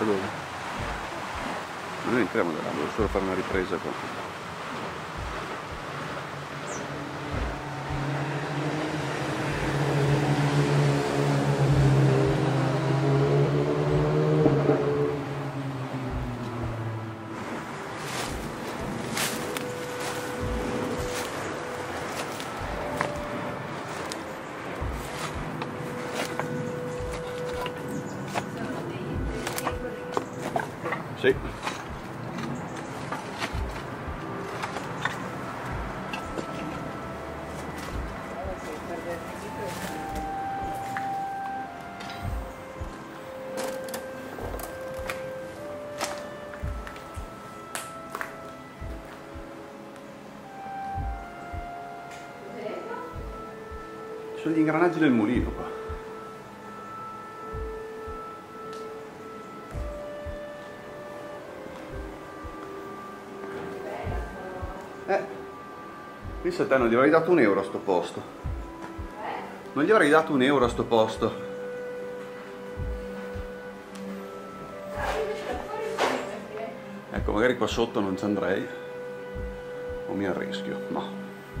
dove? Non entriamo da là, volevo solo fare una ripresa qua. Sì. Sono gli ingranaggi del mulino qua. Pensa a te, non gli avrei dato €1 a sto posto. Non gli avrei dato €1 a sto posto. Ecco, magari qua sotto non ci andrei. O mi arrischio, no.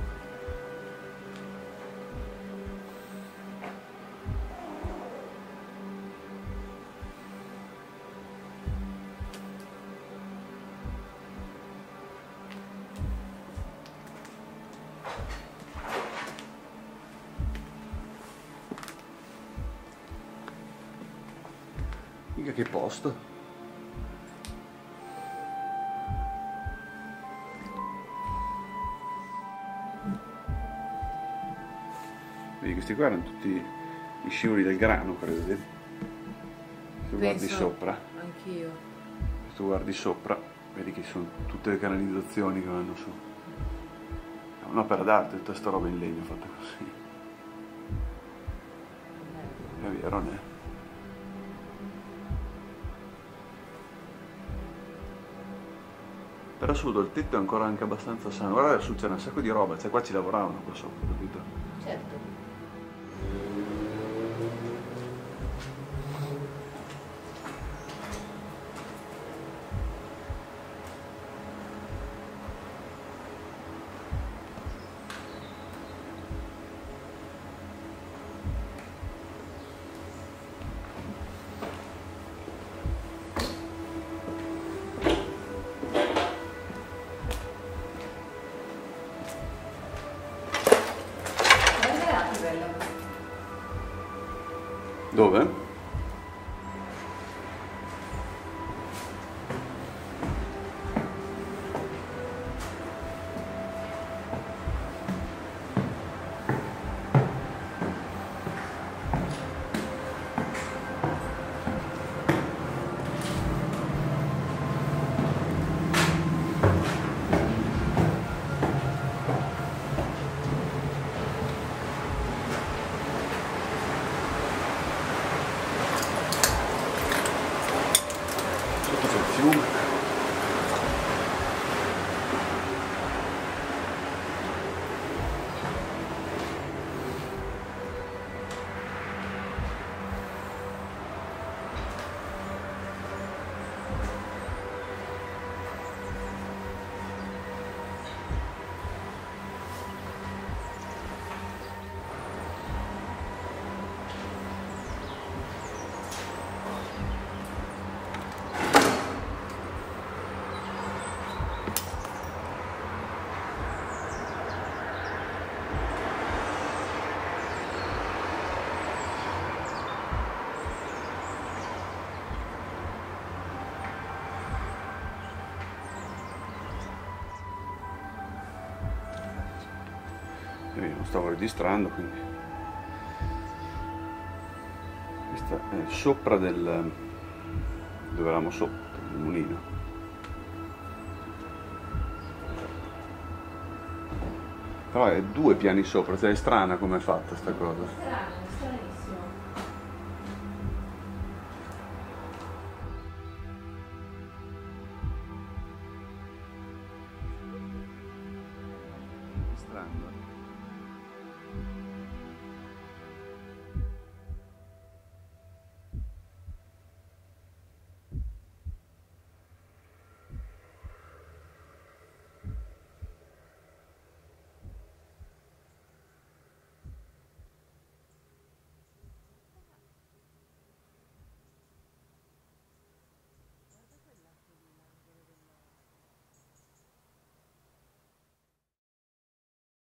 Mica che posto. Vedi, questi qua erano tutti i scivoli del grano, credo. Se guardi sopra. Anch'io. Se tu guardi sopra, vedi che sono tutte le canalizzazioni che vanno su. È un'opera d'arte, tutta sta roba in legno fatta così. È vero, non è? Però sotto il tetto è ancora anche abbastanza sano. Guarda, adesso c'è un sacco di roba, cioè qua ci lavoravano qua sopra, capito? Certo. Dove? Sotto c'è il fiume. Io non stavo registrando, quindi questa è sopra del dove eravamo sopra, del mulino. Però è 2 piani sopra, cioè è strana come è fatta sta cosa. Strano, stranissimo. Strano.